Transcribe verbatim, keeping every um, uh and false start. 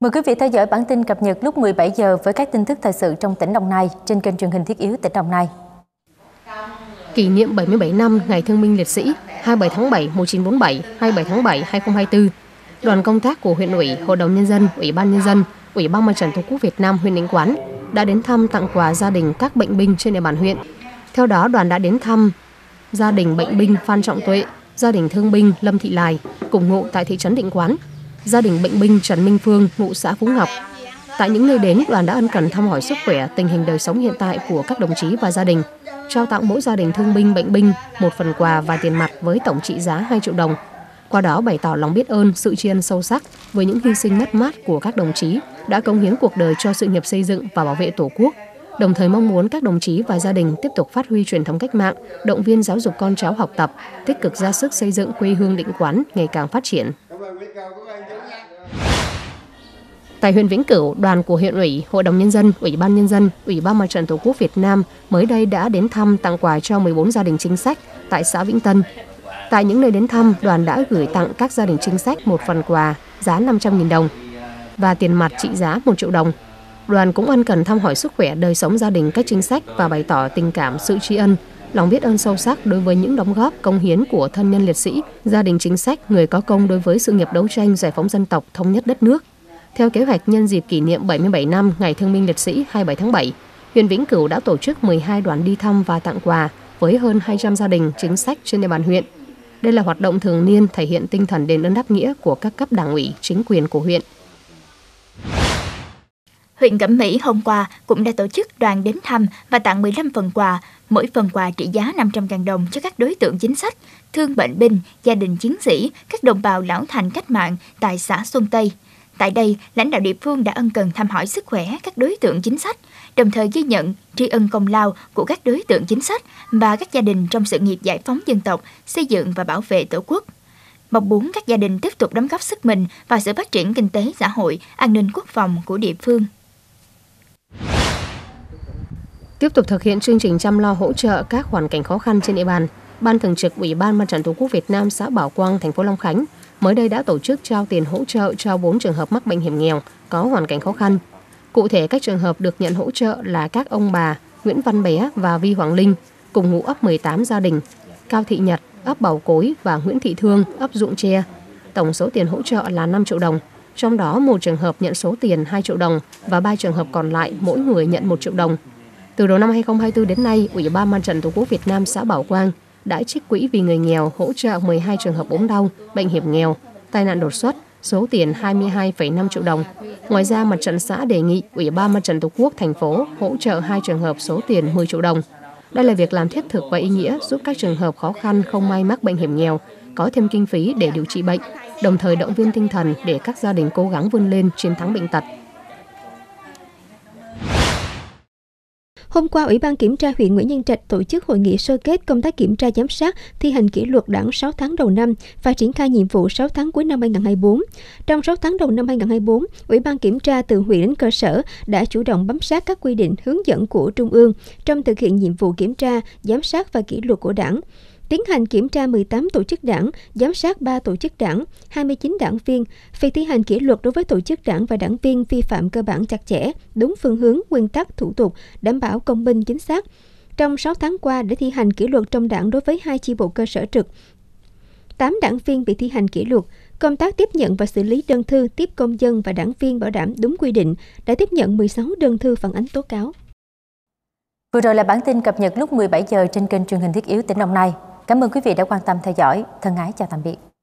Mời quý vị theo dõi bản tin cập nhật lúc mười bảy giờ với các tin tức thời sự trong tỉnh Đồng Nai trên kênh truyền hình Thiết Yếu tỉnh Đồng Nai. Kỷ niệm bảy mươi bảy năm Ngày Thương binh Liệt sĩ hai mươi bảy tháng bảy năm một nghìn chín trăm bốn mươi bảy, hai mươi bảy tháng bảy năm hai nghìn không trăm hai mươi tư, đoàn công tác của huyện ủy, Hội đồng Nhân dân, Ủy ban Nhân dân, Ủy ban Mặt trận Tổ quốc Việt Nam huyện Định Quán đã đến thăm tặng quà gia đình các bệnh binh trên địa bàn huyện. Theo đó, đoàn đã đến thăm gia đình bệnh binh Phan Trọng Tuệ, gia đình thương binh Lâm Thị Lài, cùng ngụ tại thị trấn Định Quán, gia đình bệnh binh Trần Minh Phương, ngụ xã Phú Ngọc. Tại những nơi đến, đoàn đã ân cần thăm hỏi sức khỏe, tình hình đời sống hiện tại của các đồng chí và gia đình, trao tặng mỗi gia đình thương binh bệnh binh một phần quà và tiền mặt với tổng trị giá hai triệu đồng. Qua đó bày tỏ lòng biết ơn, sự tri ân sâu sắc với những hy sinh mất mát của các đồng chí đã cống hiến cuộc đời cho sự nghiệp xây dựng và bảo vệ Tổ quốc. Đồng thời mong muốn các đồng chí và gia đình tiếp tục phát huy truyền thống cách mạng, động viên giáo dục con cháu học tập, tích cực ra sức xây dựng quê hương Định Quán ngày càng phát triển. Tại huyện Vĩnh Cửu, đoàn của huyện ủy, Hội đồng Nhân dân, Ủy ban Nhân dân, Ủy ban Mặt trận Tổ quốc Việt Nam mới đây đã đến thăm tặng quà cho mười bốn gia đình chính sách tại xã Vĩnh Tân. Tại những nơi đến thăm, đoàn đã gửi tặng các gia đình chính sách một phần quà giá năm trăm nghìn đồng và tiền mặt trị giá một triệu đồng. Đoàn cũng ân cần thăm hỏi sức khỏe, đời sống gia đình các chính sách và bày tỏ tình cảm, sự tri ân, lòng biết ơn sâu sắc đối với những đóng góp, công hiến của thân nhân liệt sĩ, gia đình chính sách, người có công đối với sự nghiệp đấu tranh giải phóng dân tộc, thống nhất đất nước. Theo kế hoạch nhân dịp kỷ niệm bảy mươi bảy năm Ngày Thương binh Liệt sĩ hai mươi bảy tháng bảy, huyện Vĩnh Cửu đã tổ chức mười hai đoàn đi thăm và tặng quà với hơn hai trăm gia đình chính sách trên địa bàn huyện. Đây là hoạt động thường niên thể hiện tinh thần đền ơn đáp nghĩa của các cấp đảng ủy, chính quyền của huyện. Huyện Cẩm Mỹ hôm qua cũng đã tổ chức đoàn đến thăm và tặng mười lăm phần quà, mỗi phần quà trị giá năm trăm nghìn đồng cho các đối tượng chính sách, thương bệnh binh, gia đình chiến sĩ, các đồng bào lão thành cách mạng tại xã Xuân Tây. Tại đây, lãnh đạo địa phương đã ân cần thăm hỏi sức khỏe các đối tượng chính sách, đồng thời ghi nhận tri ân công lao của các đối tượng chính sách và các gia đình trong sự nghiệp giải phóng dân tộc, xây dựng và bảo vệ Tổ quốc. Mong muốn các gia đình tiếp tục đóng góp sức mình vào sự phát triển kinh tế, xã hội, an ninh quốc phòng của địa phương. Tiếp tục thực hiện chương trình chăm lo hỗ trợ các hoàn cảnh khó khăn trên địa bàn, Ban Thường trực Ủy ban Mặt trận Tổ quốc Việt Nam xã Bảo Quang, thành phố Long Khánh mới đây đã tổ chức trao tiền hỗ trợ cho bốn trường hợp mắc bệnh hiểm nghèo có hoàn cảnh khó khăn. Cụ thể, các trường hợp được nhận hỗ trợ là các ông bà Nguyễn Văn Bé và Vi Hoàng Linh, cùng ngụ ấp mười tám Gia Đình, Cao Thị Nhật, ấp Bào Cối và Nguyễn Thị Thương, ấp Dụng Tre. Tổng số tiền hỗ trợ là năm triệu đồng, trong đó một trường hợp nhận số tiền hai triệu đồng và ba trường hợp còn lại mỗi người nhận một triệu đồng. Từ đầu năm hai nghìn không trăm hai mươi tư đến nay, Ủy ban Mặt trận Tổ quốc Việt Nam xã Bảo Quang đã trích quỹ vì người nghèo hỗ trợ mười hai trường hợp ốm đau, bệnh hiểm nghèo, tai nạn đột xuất, số tiền hai mươi hai phẩy năm triệu đồng. Ngoài ra, Mặt trận xã đề nghị Ủy ban Mặt trận Tổ quốc thành phố hỗ trợ hai trường hợp số tiền mười triệu đồng. Đây là việc làm thiết thực và ý nghĩa giúp các trường hợp khó khăn không may mắc bệnh hiểm nghèo có thêm kinh phí để điều trị bệnh, đồng thời động viên tinh thần để các gia đình cố gắng vươn lên chiến thắng bệnh tật. Hôm qua, Ủy ban Kiểm tra huyện Nguyễn Nhân Trạch tổ chức hội nghị sơ kết công tác kiểm tra giám sát thi hành kỷ luật đảng sáu tháng đầu năm và triển khai nhiệm vụ sáu tháng cuối năm hai nghìn không trăm hai mươi tư. Trong sáu tháng đầu năm hai nghìn không trăm hai mươi tư, Ủy ban Kiểm tra từ huyện đến cơ sở đã chủ động bám sát các quy định hướng dẫn của Trung ương trong thực hiện nhiệm vụ kiểm tra, giám sát và kỷ luật của đảng. Tiến hành kiểm tra mười tám tổ chức đảng, giám sát ba tổ chức đảng, hai mươi chín đảng viên, việc thi hành kỷ luật đối với tổ chức đảng và đảng viên vi phạm cơ bản chặt chẽ, đúng phương hướng, nguyên tắc, thủ tục, đảm bảo công minh chính xác. Trong sáu tháng qua, để thi hành kỷ luật trong đảng đối với hai chi bộ cơ sở trực, tám đảng viên bị thi hành kỷ luật. Công tác tiếp nhận và xử lý đơn thư tiếp công dân và đảng viên bảo đảm đúng quy định, đã tiếp nhận mười sáu đơn thư phản ánh tố cáo. Vừa rồi là bản tin cập nhật lúc mười bảy giờ trên kênh truyền hình Thiết Yếu tỉnh Đồng Nai. Cảm ơn quý vị đã quan tâm theo dõi. Thân ái chào tạm biệt.